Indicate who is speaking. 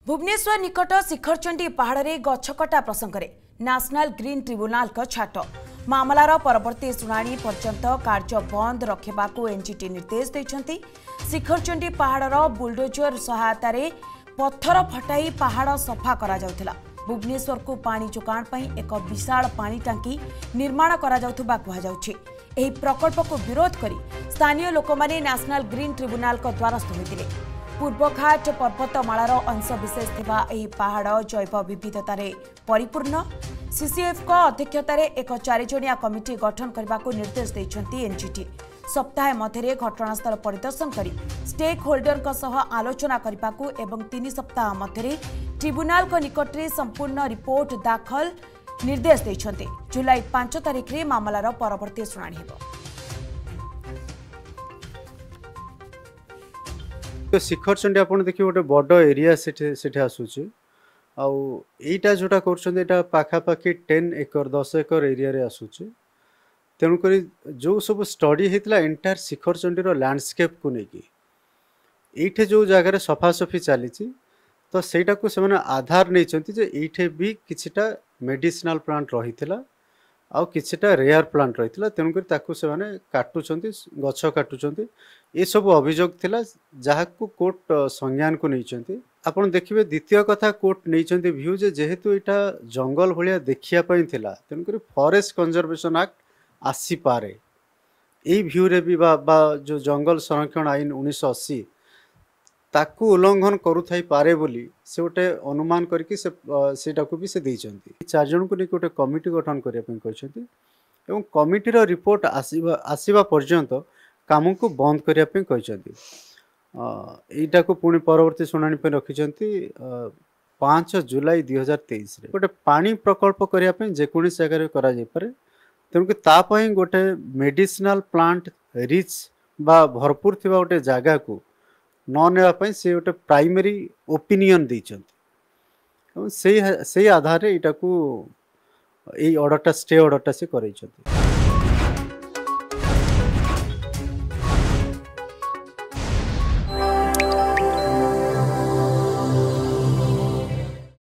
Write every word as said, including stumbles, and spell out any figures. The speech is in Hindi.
Speaker 1: भुवनेश्वर निकट शिखरचंडी पहाड़ में गछकटा प्रसंग में नेशनल ग्रीन ट्रिब्यूनाल का छाट मामलार परवर्ती शुणाणी पर्यंत कार्य बंद रखा एनजीटी निर्देश देते। शिखरचंडी पहाड़र बुलडोजर सहायता पत्थर फटाई पहाड़ सफा करा जाउथिला। भुवनेश्वर को पानी जोगाण पई एक विशाल पानी टांकी निर्माण करा जाउथबा कहा जाउछि। एही प्रकल्प को विरोध करी स्थानीय लोक माने नेशनल ग्रीन ट्रिब्यूनाल को द्वारस्थ होइतिले। पूर्वघाट पर्वतमालार अंश विशेष थिबा एही पहाड़ जैव विविधतार परिपूर्ण। सीसीएफ को अध्यक्षतार एक चारिजणिया कमिटी गठन करने को निर्देश देछंती एनजीटी। सप्ताह मध्य घटनास्थल परिदर्शन करी स्टेक होल्डर का सह आलोचना करने को एवं तीन सप्ताह मध्य ट्रिब्यूनाल को निकट में संपूर्ण रिपोर्ट दाखल निर्देश देछंती। जुलाई पांच तारिख में मामलार परवर्ती शुणाणी हेबो।
Speaker 2: शिखरचंडी आप देखिए गोटे बड़ एरिया से आसूची आईटा जोटा कर पाखापाखि टेन एकर दस एकर एरिया रे आसूची। तेणुक जो सब स्टडी होता एंटायर शिखरचंडीर लैंडस्केप को लेकिन ये जो जगार सफासफी चली तो सहीटा को से आधार नहीं ये भी किछिटा मेडिसिनल प्लांट रही आउ किछिटा रेयर प्लांट रही। तेणुक से काटुंट गछ काटुंट ये सब अभियोग थिला जहां कोर्ट संज्ञान को नहीं। आपन देखिए द्वितीय कथा कोर्ट नहीं भ्यू जे जेहेतु यहाँ जंगल भाया देखापी तेणुक फॉरेस्ट कंजर्वेशन एक्ट आसी पारे यही भ्यू रे भी बा, बा जो जंगल संरक्षण आईन उन्नीस अशी ताकू उल्लंघन करुथाई पारे बोली से गोटे अनुमान करके से सेटा को भी से देइचंती। चार जन को गोटे कमिटी गठन करने एवं कमिटीर रिपोर्ट आसीबा आसीबा पर्यंत काम को बंद करने यहीटा को पुणी परवर्ती शुणाणी रखिंट पाँच जुलाई दुई हजार तेईस गोटे पानी प्रकल्प करने जेको जगह कर तेणुक तापाई गोटे मेडिसिनल प्लांट रिच बा भरपूर थिबा गोटे जगह को न नेवाई से गोटे प्राइमरी ओपिनियन देइचंती से आधार रे इटा को एई ऑर्डरटा स्टे ऑर्डरटा से करैछंती।